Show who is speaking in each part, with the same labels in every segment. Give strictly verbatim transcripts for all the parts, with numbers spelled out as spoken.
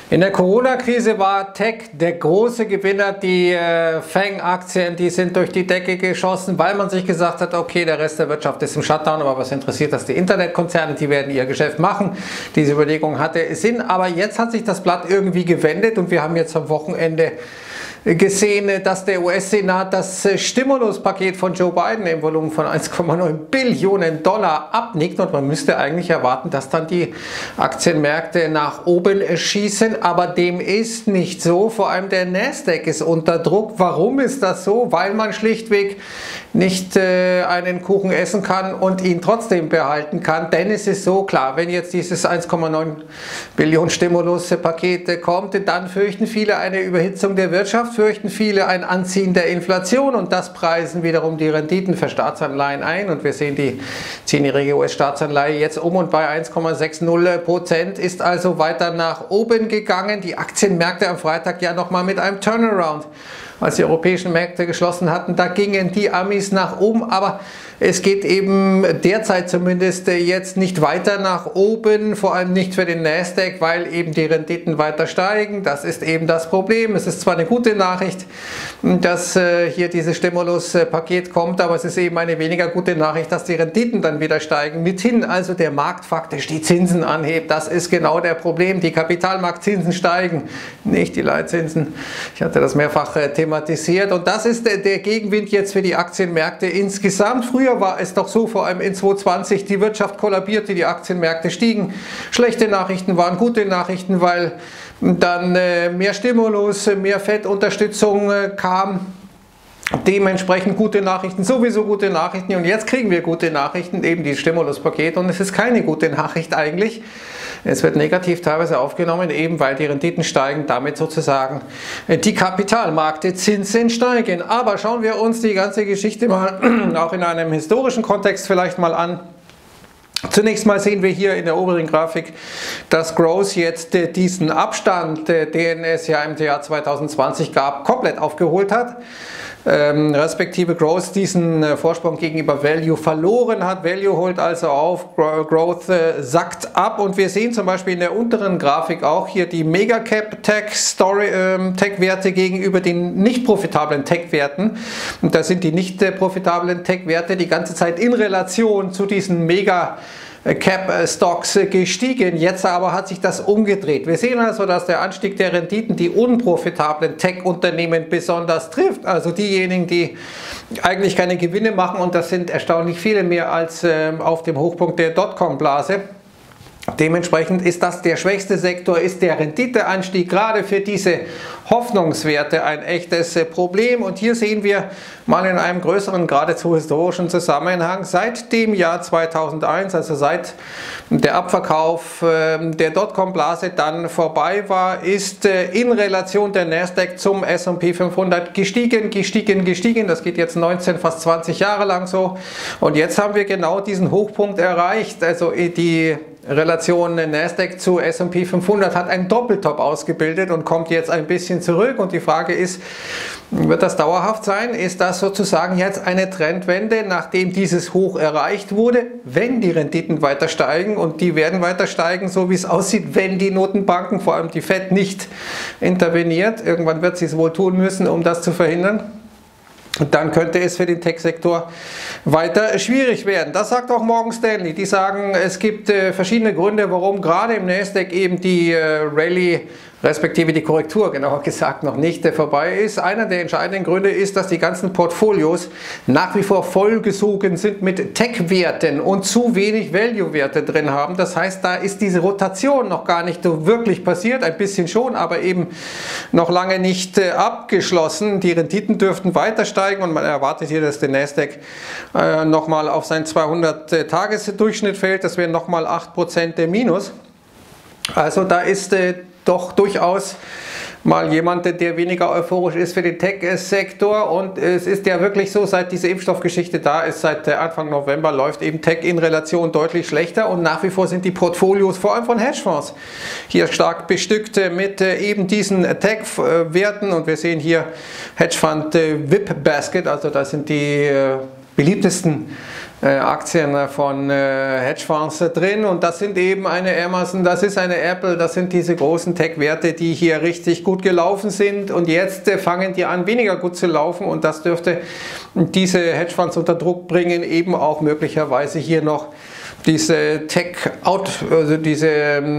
Speaker 1: In der Corona-Krise war Tech der große Gewinner. Die äh, Fang-Aktien, die sind durch die Decke geschossen, weil man sich gesagt hat, okay, der Rest der Wirtschaft ist im Shutdown, aber was interessiert das die Internetkonzerne? Die werden ihr Geschäft machen. Diese Überlegung hatte Sinn, aber jetzt hat sich das Blatt irgendwie gewendet und wir haben jetzt am Wochenende gesehen, dass der U S-Senat das Stimuluspaket von Joe Biden im Volumen von eins Komma neun Billionen Dollar abnickt und man müsste eigentlich erwarten, dass dann die Aktienmärkte nach oben schießen, aber dem ist nicht so. Vor allem der Nasdaq ist unter Druck. Warum ist das so? Weil man schlichtweg nicht äh, einen Kuchen essen kann und ihn trotzdem behalten kann, denn es ist so klar, wenn jetzt dieses eins Komma neun Billionen Stimuluspaket kommt, dann fürchten viele eine Überhitzung der Wirtschaft, fürchten viele ein Anziehen der Inflation und das preisen wiederum die Renditen für Staatsanleihen ein und wir sehen die zehnjährige U S-Staatsanleihe jetzt um und bei eins Komma sechzig Prozent ist also weiter nach oben gegangen. Die Aktienmärkte am Freitag ja nochmal mit einem Turnaround. Als die europäischen Märkte geschlossen hatten, da gingen die Amis nach oben, aber es geht eben derzeit zumindest jetzt nicht weiter nach oben, vor allem nicht für den Nasdaq, weil eben die Renditen weiter steigen. Das ist eben das Problem. Es ist zwar eine gute Nachricht, dass hier dieses Stimuluspaket kommt, aber es ist eben eine weniger gute Nachricht, dass die Renditen dann wieder steigen. Mithin also der Markt faktisch die Zinsen anhebt. Das ist genau der Problem. Die Kapitalmarktzinsen steigen, nicht die Leitzinsen. Ich hatte das mehrfach thematisiert und das ist der Gegenwind jetzt für die Aktienmärkte insgesamt. Früher war es doch so, vor allem in zwanzig zwanzig, die Wirtschaft kollabierte, die Aktienmärkte stiegen. Schlechte Nachrichten waren gute Nachrichten, weil dann äh, mehr Stimulus, mehr Fed-Unterstützung äh, kam. Dementsprechend gute Nachrichten, sowieso gute Nachrichten und jetzt kriegen wir gute Nachrichten, eben die Stimuluspaket und es ist keine gute Nachricht eigentlich. Es wird negativ teilweise aufgenommen, eben weil die Renditen steigen, damit sozusagen die Kapitalmärkte Zinsen steigen. Aber schauen wir uns die ganze Geschichte mal auch in einem historischen Kontext vielleicht mal an. Zunächst mal sehen wir hier in der oberen Grafik, dass Growth jetzt diesen Abstand, den es ja im Jahr zweitausendzwanzig gab, komplett aufgeholt hat. Ähm, respektive Growth diesen äh, Vorsprung gegenüber Value verloren hat. Value holt also auf, Growth äh, sackt ab und wir sehen zum Beispiel in der unteren Grafik auch hier die Megacap Tech Story ähm, Tech Werte gegenüber den nicht profitablen Tech Werten und da sind die nicht äh, profitablen Tech Werte die ganze Zeit in Relation zu diesen Mega Cap-Stocks gestiegen, jetzt aber hat sich das umgedreht. Wir sehen also, dass der Anstieg der Renditen die unprofitablen Tech-Unternehmen besonders trifft, also diejenigen, die eigentlich keine Gewinne machen und das sind erstaunlich viele mehr als äh, auf dem Hochpunkt der Dotcom-Blase. Dementsprechend ist das der schwächste Sektor, ist der Renditeanstieg gerade für diese Hoffnungswerte ein echtes Problem. Und hier sehen wir mal in einem größeren, geradezu historischen Zusammenhang, seit dem Jahr zweitausendeins, also seit der Abverkauf der Dotcom-Blase dann vorbei war, ist in Relation der Nasdaq zum S und P fünfhundert gestiegen, gestiegen, gestiegen. Das geht jetzt neunzehn, fast zwanzig Jahre lang so. Und jetzt haben wir genau diesen Hochpunkt erreicht, also die Relation Nasdaq zu S und P fünfhundert hat einen Doppeltop ausgebildet und kommt jetzt ein bisschen zurück und die Frage ist, wird das dauerhaft sein? Ist das sozusagen jetzt eine Trendwende, nachdem dieses Hoch erreicht wurde, wenn die Renditen weiter steigen und die werden weiter steigen, so wie es aussieht, wenn die Notenbanken, vor allem die Fed, nicht interveniert. Irgendwann wird sie es wohl tun müssen, um das zu verhindern. Und dann könnte es für den Tech-Sektor weiter schwierig werden. Das sagt auch Morgan Stanley. Die sagen, es gibt äh, verschiedene Gründe, warum gerade im Nasdaq eben die äh, Rallye, respektive die Korrektur, genauer gesagt, noch nicht äh, vorbei ist. Einer der entscheidenden Gründe ist, dass die ganzen Portfolios nach wie vor vollgesogen sind mit Tech-Werten und zu wenig Value-Werte drin haben. Das heißt, da ist diese Rotation noch gar nicht so wirklich passiert. Ein bisschen schon, aber eben noch lange nicht äh, abgeschlossen. Die Renditen dürften weiter steigen und man erwartet hier, dass der Nasdaq äh, nochmal auf seinen zweihundert-Tages-Durchschnitt fällt. Das wären nochmal acht Prozent Minus. Also da ist äh, doch durchaus mal jemand, der weniger euphorisch ist für den Tech-Sektor und es ist ja wirklich so, seit diese Impfstoffgeschichte da ist, seit Anfang November läuft eben Tech in Relation deutlich schlechter und nach wie vor sind die Portfolios, vor allem von Hedgefonds, hier stark bestückt mit eben diesen Tech-Werten und wir sehen hier Hedgefund V I P Basket, also das sind die beliebtesten Aktien von Hedgefonds drin, und das sind eben eine Amazon, das ist eine Apple, das sind diese großen Tech-Werte, die hier richtig gut gelaufen sind, und jetzt fangen die an weniger gut zu laufen, und das dürfte diese Hedgefonds unter Druck bringen, eben auch möglicherweise hier noch diese Tech-Out, also diese,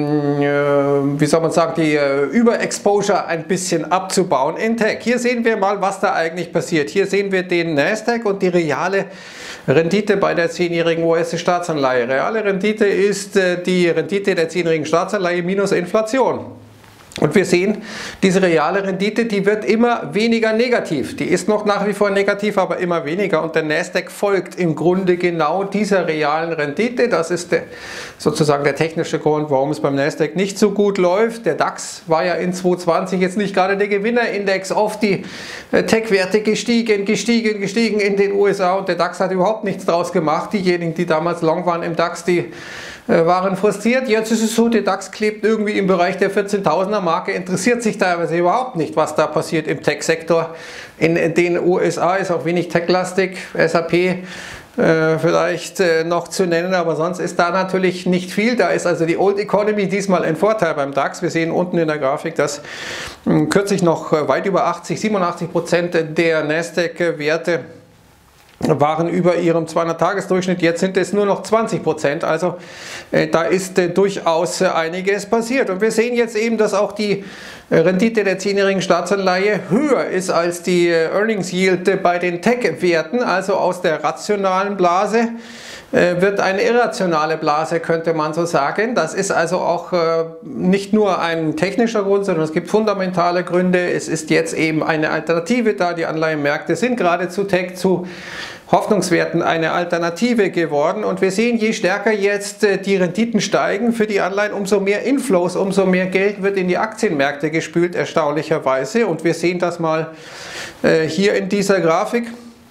Speaker 1: wie soll man sagen, die Überexposure ein bisschen abzubauen in Tech. Hier sehen wir mal, was da eigentlich passiert. Hier sehen wir den Nasdaq und die reale Rendite bei der zehnjährigen U S-Staatsanleihe. Reale Rendite ist die Rendite der zehnjährigen Staatsanleihe minus Inflation. Und wir sehen, diese reale Rendite, die wird immer weniger negativ. Die ist noch nach wie vor negativ, aber immer weniger. Und der Nasdaq folgt im Grunde genau dieser realen Rendite. Das ist der, sozusagen der technische Grund, warum es beim Nasdaq nicht so gut läuft. Der DAX war ja in zwanzig zwanzig jetzt nicht gerade der Gewinnerindex. Oft die Tech-Werte gestiegen, gestiegen, gestiegen in den U S A. Und der DAX hat überhaupt nichts draus gemacht. Diejenigen, die damals long waren im DAX, die waren frustriert. Jetzt ist es so, der DAX klebt irgendwie im Bereich der vierzehntausender Marke, interessiert sich teilweise überhaupt nicht, was da passiert im Tech-Sektor. In den U S A ist auch wenig Tech-lastig, S A P äh, vielleicht äh, noch zu nennen, aber sonst ist da natürlich nicht viel. Da ist also die Old Economy diesmal ein Vorteil beim DAX. Wir sehen unten in der Grafik, dass äh, kürzlich noch weit über achtzig, siebenundachtzig Prozent der Nasdaq-Werte waren über ihrem zweihundert-Tages-Durchschnitt, jetzt sind es nur noch zwanzig Prozent, also äh, da ist äh, durchaus äh, einiges passiert. Und wir sehen jetzt eben, dass auch die äh, Rendite der zehnjährigen Staatsanleihe höher ist als die äh, Earnings Yield äh, bei den Tech-Werten, also aus der rationalen Blase äh, wird eine irrationale Blase, könnte man so sagen. Das ist also auch äh, nicht nur ein technischer Grund, sondern es gibt fundamentale Gründe. Es ist jetzt eben eine Alternative da, die Anleihenmärkte sind gerade zu Tech, zu Hoffnungswerten eine Alternative geworden, und wir sehen, je stärker jetzt die Renditen steigen für die Anleihen, umso mehr Inflows, umso mehr Geld wird in die Aktienmärkte gespült, erstaunlicherweise, und wir sehen das mal äh, hier in dieser Grafik.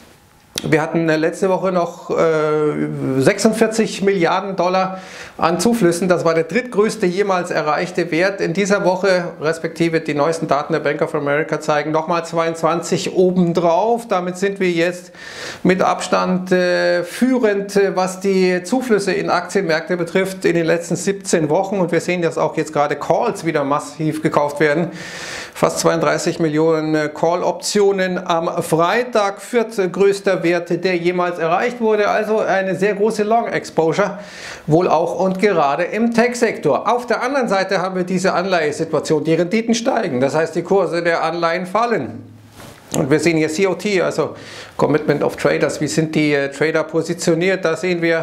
Speaker 1: Wir hatten letzte Woche noch äh, sechsundvierzig Milliarden Dollar an Zuflüssen. Das war der drittgrößte jemals erreichte Wert. In dieser Woche, respektive die neuesten Daten der Bank of America zeigen nochmal zweiundzwanzig obendrauf. Damit sind wir jetzt mit Abstand äh, führend, äh, was die Zuflüsse in Aktienmärkte betrifft in den letzten siebzehn Wochen. Und wir sehen, dass auch jetzt gerade Calls wieder massiv gekauft werden. Fast zweiunddreißig Millionen Call-Optionen am Freitag, viertgrößter Wert, der jemals erreicht wurde. Also eine sehr große Long-Exposure, wohl auch und gerade im Tech-Sektor. Auf der anderen Seite haben wir diese Anleihesituation. Die Renditen steigen, das heißt, die Kurse der Anleihen fallen. Und wir sehen hier C O T, also Commitment of Traders. Wie sind die äh, Trader positioniert? Da sehen wir,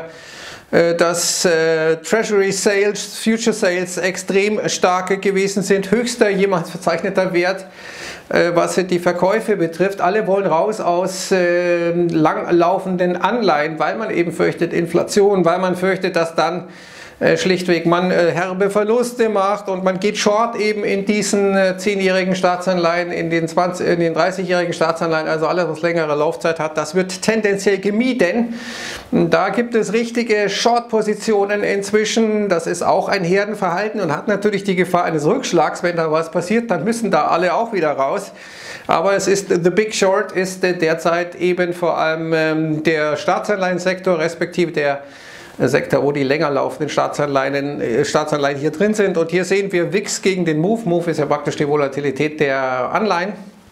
Speaker 1: dass äh, Treasury Sales, Future Sales extrem stark gewesen sind, höchster jemals verzeichneter Wert, äh, was die Verkäufe betrifft. Alle wollen raus aus äh, langlaufenden Anleihen, weil man eben fürchtet Inflation, weil man fürchtet, dass dann äh, schlichtweg man äh, herbe Verluste macht, und man geht short eben in diesen äh, zehnjährigen Staatsanleihen, in den, zwanzig, in den dreißigjährigen Staatsanleihen, also alles, was längere Laufzeit hat, das wird tendenziell gemieden. Da gibt es richtige Short-Positionen inzwischen, das ist auch ein Herdenverhalten und hat natürlich die Gefahr eines Rückschlags. Wenn da was passiert, dann müssen da alle auch wieder raus. Aber es ist, the big short ist derzeit eben vor allem ähm, der Staatsanleihensektor, respektive der Sektor, wo die länger laufenden Staatsanleihen, Staatsanleihen hier drin sind. Und hier sehen wir W I X gegen den Move. Move ist ja praktisch die Volatilität der Anleihen,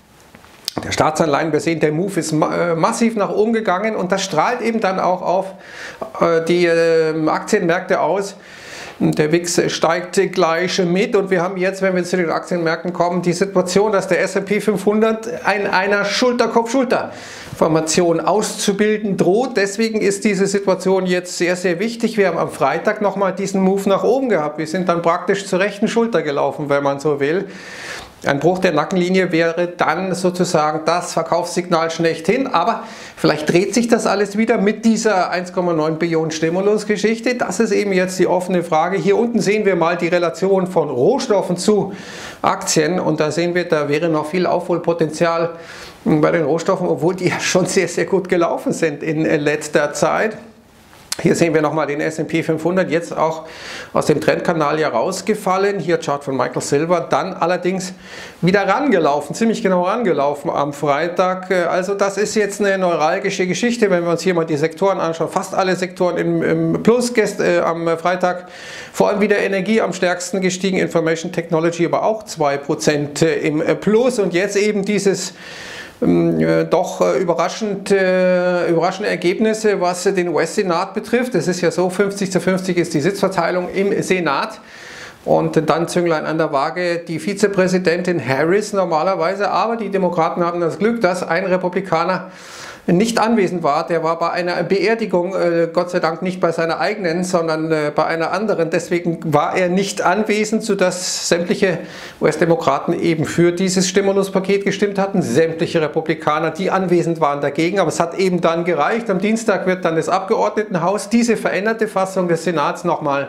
Speaker 1: der Staatsanleihen. Wir sehen, der Move ist massiv nach oben gegangen, und das strahlt eben dann auch auf die Aktienmärkte aus. Der W I X steigt gleich mit, und wir haben jetzt, wenn wir zu den Aktienmärkten kommen, die Situation, dass der S und P fünfhundert in einer Schulter-Kopf-Schulter-Formation auszubilden droht. Deswegen ist diese Situation jetzt sehr, sehr wichtig. Wir haben am Freitag nochmal diesen Move nach oben gehabt. Wir sind dann praktisch zur rechten Schulter gelaufen, wenn man so will. Ein Bruch der Nackenlinie wäre dann sozusagen das Verkaufssignal schlechthin, aber vielleicht dreht sich das alles wieder mit dieser eins Komma neun Billionen Stimulusgeschichte. Das ist eben jetzt die offene Frage. Hier unten sehen wir mal die Relation von Rohstoffen zu Aktien, und da sehen wir, da wäre noch viel Aufholpotenzial bei den Rohstoffen, obwohl die ja schon sehr, sehr gut gelaufen sind in letzter Zeit. Hier sehen wir nochmal den S und P fünfhundert, jetzt auch aus dem Trendkanal ja rausgefallen. Hier Chart von Michael Silver, dann allerdings wieder rangelaufen, ziemlich genau rangelaufen am Freitag. Also das ist jetzt eine neuralgische Geschichte, wenn wir uns hier mal die Sektoren anschauen. Fast alle Sektoren im, im Plus gestern, äh, am Freitag. Vor allem wieder Energie am stärksten gestiegen, Information Technology aber auch zwei Prozent im Plus. Und jetzt eben dieses doch überraschend, äh, überraschende Ergebnisse, was den U S-Senat betrifft. Es ist ja so, fünfzig zu fünfzig ist die Sitzverteilung im Senat. Und dann Zünglein an der Waage die Vizepräsidentin Harris normalerweise. Aber die Demokraten haben das Glück, dass ein Republikaner nicht anwesend war. Der war bei einer Beerdigung, äh, Gott sei Dank nicht bei seiner eigenen, sondern äh, bei einer anderen. Deswegen war er nicht anwesend, sodass sämtliche U S-Demokraten eben für dieses Stimuluspaket gestimmt hatten. Sämtliche Republikaner, die anwesend waren, dagegen. Aber es hat eben dann gereicht. Am Dienstag wird dann das Abgeordnetenhaus diese veränderte Fassung des Senats nochmal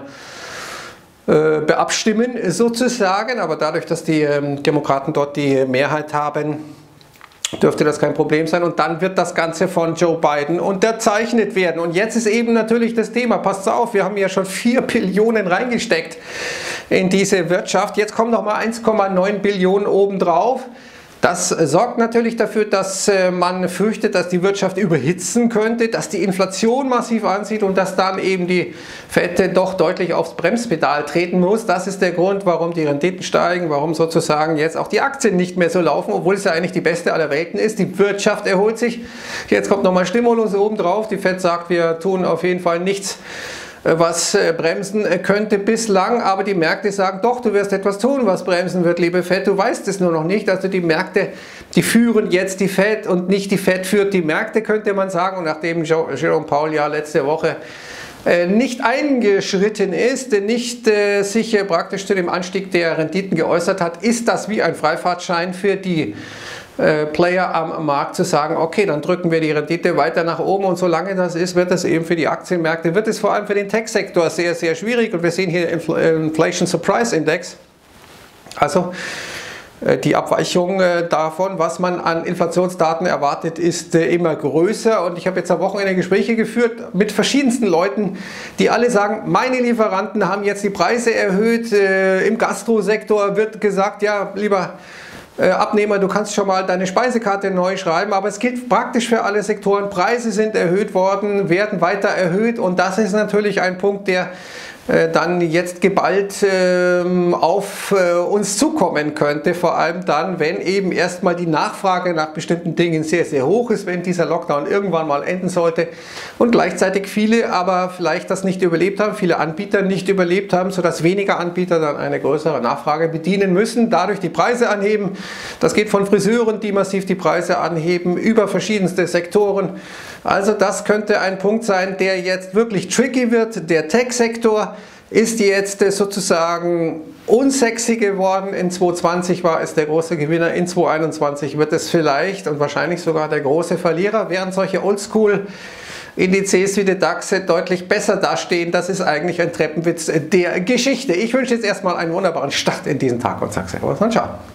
Speaker 1: äh, beabstimmen, sozusagen. Aber dadurch, dass die ähm, Demokraten dort die Mehrheit haben, dürfte das kein Problem sein. Und dann wird das Ganze von Joe Biden unterzeichnet werden. Und jetzt ist eben natürlich das Thema, passt auf, wir haben ja schon vier Billionen reingesteckt in diese Wirtschaft. Jetzt kommen noch mal eins Komma neun Billionen obendrauf. Das sorgt natürlich dafür, dass man fürchtet, dass die Wirtschaft überhitzen könnte, dass die Inflation massiv anzieht und dass dann eben die Fed doch deutlich aufs Bremspedal treten muss. Das ist der Grund, warum die Renditen steigen, warum sozusagen jetzt auch die Aktien nicht mehr so laufen, obwohl es ja eigentlich die beste aller Welten ist. Die Wirtschaft erholt sich. Jetzt kommt nochmal Stimulus obendrauf. Die Fed sagt, wir tun auf jeden Fall nichts, was bremsen könnte bislang, aber die Märkte sagen, doch, du wirst etwas tun, was bremsen wird, liebe Fed, du weißt es nur noch nicht. Also die Märkte, die führen jetzt die Fed und nicht die Fed führt die Märkte, könnte man sagen. Und nachdem Jerome Powell ja letzte Woche nicht eingeschritten ist, nicht äh, sich äh, praktisch zu dem Anstieg der Renditen geäußert hat, ist das wie ein Freifahrtschein für die äh, Player am Markt zu sagen, okay, dann drücken wir die Rendite weiter nach oben und solange das ist, wird es eben für die Aktienmärkte, wird es vor allem für den Tech-Sektor sehr, sehr schwierig und wir sehen hier Infl Inflation Surprise Index, also die Abweichung davon, was man an Inflationsdaten erwartet, ist immer größer. Und ich habe jetzt am Wochenende Gespräche geführt mit verschiedensten Leuten, die alle sagen, meine Lieferanten haben jetzt die Preise erhöht. Im Gastrosektor wird gesagt, ja, lieber Abnehmer, du kannst schon mal deine Speisekarte neu schreiben, aber es gilt praktisch für alle Sektoren. Preise sind erhöht worden, werden weiter erhöht und das ist natürlich ein Punkt, der dann jetzt geballt ähm, auf äh, uns zukommen könnte, vor allem dann, wenn eben erstmal die Nachfrage nach bestimmten Dingen sehr, sehr hoch ist, wenn dieser Lockdown irgendwann mal enden sollte und gleichzeitig viele aber vielleicht das nicht überlebt haben, viele Anbieter nicht überlebt haben, sodass weniger Anbieter dann eine größere Nachfrage bedienen müssen, dadurch die Preise anheben. Das geht von Friseuren, die massiv die Preise anheben, über verschiedenste Sektoren. Also das könnte ein Punkt sein, der jetzt wirklich tricky wird. Der Tech-Sektor ist jetzt sozusagen unsexy geworden. In zwanzig zwanzig war es der große Gewinner, in zwanzig einundzwanzig wird es vielleicht und wahrscheinlich sogar der große Verlierer, während solche Oldschool-Indizes wie der DAX deutlich besser dastehen. Das ist eigentlich ein Treppenwitz der Geschichte. Ich wünsche jetzt erstmal einen wunderbaren Start in diesen Tag und sage Servus und Ciao.